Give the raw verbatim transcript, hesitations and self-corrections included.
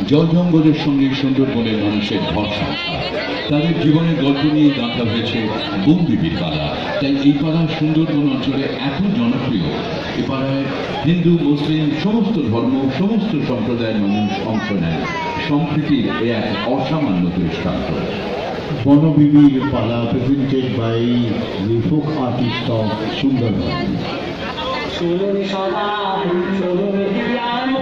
জল জঙ্গলের সঙ্গে সুন্দরবনের মানুষের ভরসা, তাদের জীবনের গল্প নিয়ে গাঁথা হয়েছে বনবিবির পাড়া। তাই এই পাড়া সুন্দরবন অঞ্চলে এত জনপ্রিয়। এ পাড়ায় হিন্দু, মুসলিম, সমস্ত ধর্ম, সমস্ত সম্প্রদায়ের মানুষ অংশ নেয়। সম্প্রীতির এ এক অসামান্য দৃষ্টান্ত। বনবিবির পালা presented by the folk artist of Sundarban.